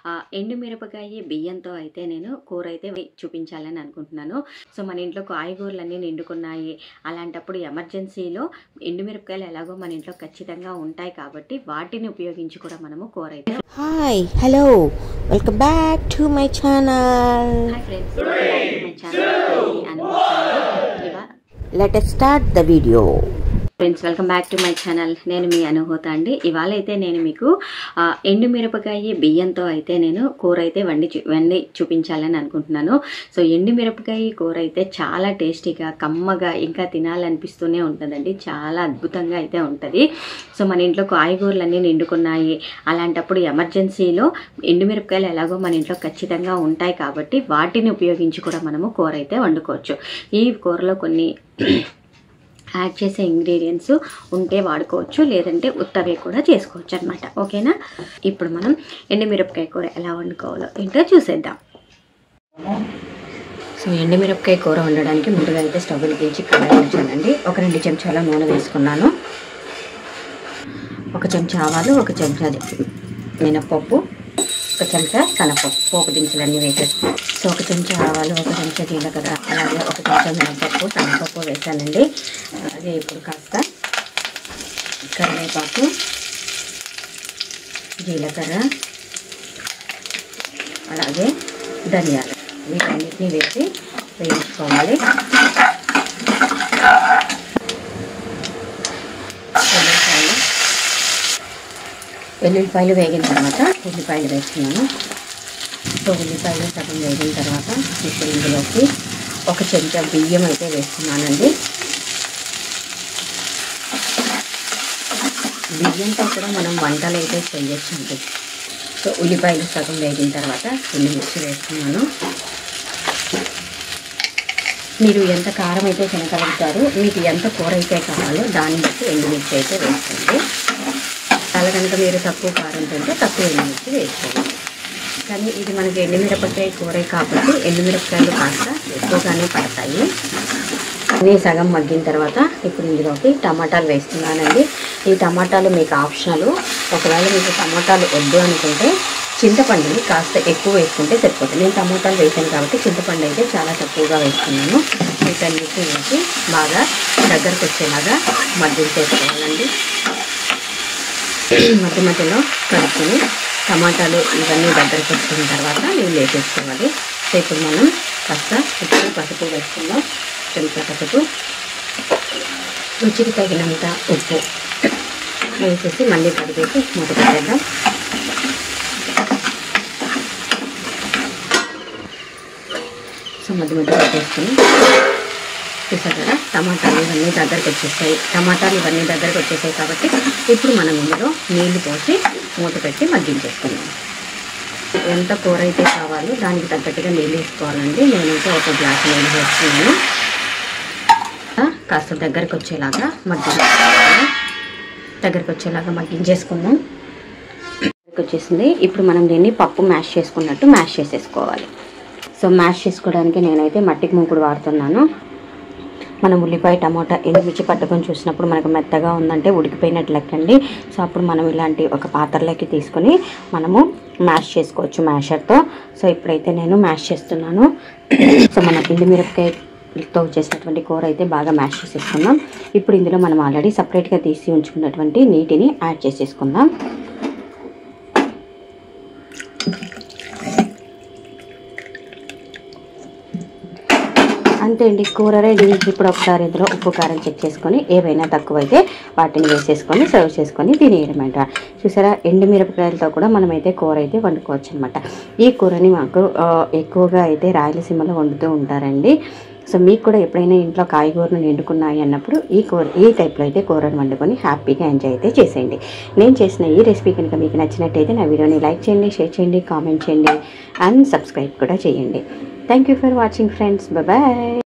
ఎండుమిరపకాయ బియ్యంతో అయితే నేను కూర అయితే చూపించాలని అనుకుంటున్నాను. సో మన ఇంట్లో కాయగూరలన్నీ నిండుకున్నాయి. అలాంటప్పుడు ఎమర్జెన్సీలో ఎండుమిరపకాయలు ఎలాగో మన ఇంట్లో ఖచ్చితంగా ఉంటాయి కాబట్టి వాటిని ఉపయోగించి కూడా మనము కూర అయితే. Hi hello welcome back to my channel. Hi friends, welcome back to my channel. Let us start the video. Friends, welcome back to my channel. నేను మీ అనుహూత అండి. ఇవాళ అయితే నేను మీకు ఎండుమిరపకాయ బియ్యంతో అయితే నేను కూర అయితే వండి చూపించాలని అనుకుంటున్నాను. సో ఎండుమిరపకాయ కూర అయితే చాలా టేస్టీగా కమ్మగా ఇంకా తినాలనిపిస్తూనే ఉంటుందండి. చాలా అద్భుతంగా అయితే ఉంటుంది. సో మన ఇంట్లో కాయగూరలన్నీ నిండుకున్నాయి. అలాంటప్పుడు ఎమర్జెన్సీలో ఎండుమిరపకాయలు ఎలాగో మన ఇంట్లో ఖచ్చితంగా ఉంటాయి కాబట్టి వాటిని ఉపయోగించి కూడా మనము కూర అయితే వండుకోవచ్చు. ఈ కూరలో కొన్ని యాడ్ చేసే ఇంగ్రీడియంట్స్ ఉంటే వాడుకోవచ్చు, లేదంటే ఉత్తవే కూడా చేసుకోవచ్చు అనమాట. ఓకేనా? ఇప్పుడు మనం ఎండుమిరపకాయ కూర ఎలా వండుకోవాలో ఏంటో చూసేద్దాం. సో ఎండుమిరపకాయ కూర వండడానికి ముందుగా అయితే స్టవ్ వెలిగించి కడాయి ఉంచానండి. ఒక 2 చెంచాల నూనె వేసుకున్నాను. 1 చెంచా ఆవాలు, 1 చెంచా మినపప్పు, 1 చెంచా శనగపప్పు, పోపు దినుసులన్నీ వేసేస్తాను. సో 1 చెంచా ఆవాలు, 1 చెంచా జీలకర్ర, అలాగే 1 చెంచా మినపప్పు, శనగపప్పు వేసానండి. అలాగే ఇప్పుడు కాస్త కరివేపాకు, జీలకర్ర, అలాగే ధనియాలు వీటన్నిటిని వేసి వేయించుకోవాలి. వెల్లుల్లిపాయలు వేగిన తర్వాత ఉల్లిపాయలు వేస్తున్నాను. సో ఉల్లిపాయలు సగం వేగిన తర్వాత ఇప్పుడు ఇందులోకి 1 చెంచా బియ్యం అయితే వేస్తున్నానండి. బియ్యంతో కూడా మనం వంటలు అయితే చేయొచ్చండి. సో ఉల్లిపాయలు సగం వేగిన తర్వాత ఎండుమిర్చి వేస్తున్నాను. మీరు ఎంత కారం అయితే తినగలుగుతారో, మీకు ఎంత కూర అయితే కావాలో దాన్ని బట్టి ఎండుమిర్చి అయితే వేసుకోండి. అలా కనుక మీరు తక్కువ కారం తింటే తక్కువ ఎండుమిర్చి వేసుకోండి. కానీ ఇది మనకి ఎండుమిరపకాయ కూర కాబట్టి ఎండుమిరపకాయలు కాస్త ఎక్కువగానే పడతాయి. అన్నీ సగం మగ్గిన తర్వాత ఇప్పుడు ఇందులోకి టమాటాలు వేస్తున్నానండి. ఈ టమాటాలు మీకు ఆప్షనల్. ఒకవేళ మీకు టమాటాలు వద్దు అనుకుంటే చింతపండుని కాస్త ఎక్కువ వేసుకుంటే సరిపోతుంది. నేను టమాటాలు వేసాను కాబట్టి చింతపండు అయితే చాలా తక్కువగా వేసుకున్నాను. వీటన్నిటిని వేసి బాగా దగ్గరకు వచ్చేలాగా మగ్గించేసుకోవాలండి. మధ్య మధ్యలో కలుపుకొని టమాటాలు ఇవన్నీ దగ్గరకు వచ్చిన తర్వాత నీళ్ళు వేసేసుకోవాలి. సో ఇప్పుడు మనం కాస్త ఉప్పు, పసుపు వేసుకుందాం. చెంచా పసుపు, రుచికి తగినంత ఉప్పు వేసేసి మళ్ళీ కలిపేసి మూత పెట్టేద్దాం. సో మధ్య మధ్యలో వేసుకొని చూసారు కదా, టమాటాలు ఇవన్నీ దగ్గరకు వచ్చేసాయి కాబట్టి ఇప్పుడు మనం ఇందులో నీళ్లు పోసి మూత పెట్టి మగ్గించేసుకుందాం. ఎంత కూర అయితే కావాలో దానికి తగ్గట్టుగా నీళ్ళు వేసుకోవాలండి. నేనైతే 1 గ్లాసు నీళ్ళు వేసుకున్నాను. కాస్త దగ్గరకు వచ్చేలాగా మగ్గించేసుకుందాం. వచ్చేసింది. ఇప్పుడు మనం దీన్ని పప్పు మ్యాష్ చేసుకున్నట్టు మ్యాష్ చేసేసుకోవాలి. సో మ్యాష్ చేసుకోవడానికి నేనైతే మట్టికి మూకుడు వాడుతున్నాను. మనం ఉల్లిపాయ, టమాటా, ఎండుమిర్చి పట్టుకొని చూసినప్పుడు మనకు మెత్తగా ఉందంటే ఉడికిపోయినట్టు లెక్కండి. సో అప్పుడు మనం ఇలాంటి ఒక పాత్రలోకి తీసుకొని మనము మ్యాష్ చేసుకోవచ్చు మ్యాషర్తో. సో ఇప్పుడైతే నేను మ్యాష్ చేస్తున్నాను. సో మన ఎండుమిరపకాయతో చేసినటువంటి కూర అయితే బాగా మ్యాష్ చేసేసుకుందాం. ఇప్పుడు ఇందులో మనం ఆల్రెడీ సపరేట్గా తీసి ఉంచుకున్నటువంటి నీటిని యాడ్ చేసేసుకుందాం. అంతే అండి, కూర రెడీ. ఇప్పుడు ఒకసారి ఇందులో ఉప్పు, కారం చెక్ చేసుకొని ఏవైనా తక్కువైతే వాటిని వేసేసుకొని సర్వ్ చేసుకొని తినేయడమాట. చూసారా, ఎండుమిరపకాయలతో కూడా మనమైతే కూర అయితే వండుకోవచ్చు అనమాట. ఈ కూరని మాకు ఎక్కువగా అయితే రాయలసీమలో వండుతూ ఉంటారండి. సో మీకు కూడా ఎప్పుడైనా ఇంట్లో కాయగూరలు నిండుకున్నాయి అన్నప్పుడు ఈ టైప్లో అయితే కూరను వండుకొని హ్యాపీగా ఎంజాయ్ అయితే చేసేయండి. నేను చేసిన ఈ రెసిపీ కనుక మీకు నచ్చినట్టయితే నా వీడియోని లైక్ చేయండి, షేర్ చేయండి, కామెంట్ చేయండి అండ్ సబ్స్క్రైబ్ కూడా చేయండి. Thank you for watching friends. Bye.